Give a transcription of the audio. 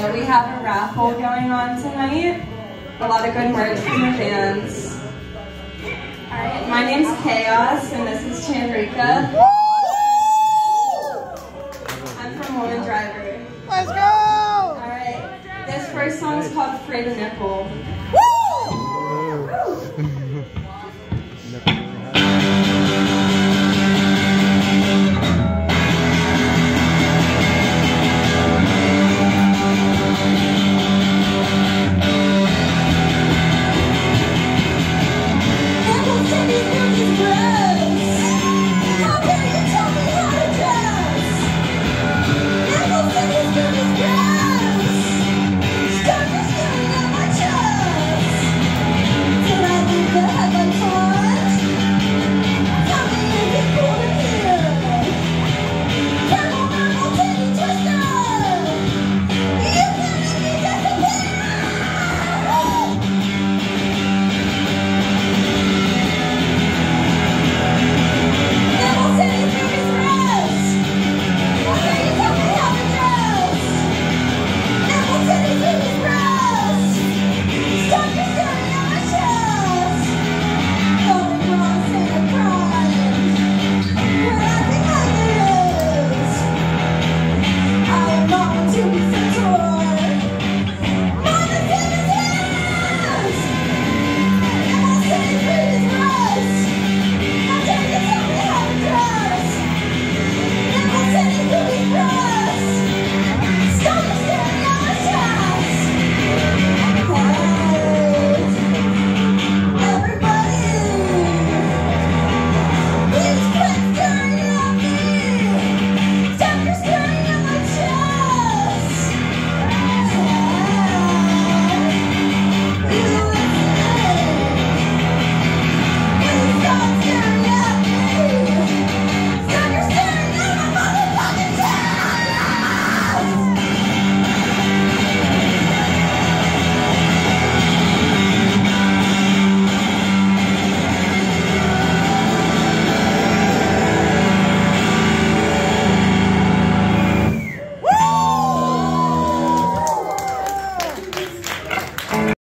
We have a raffle going on tonight. A lot of good merch from the fans. Alright, my name's Chaos and this is Chandrika. I'm from Woman Driver. Let's go! Alright, this first song is called Free the Nipple. Woo!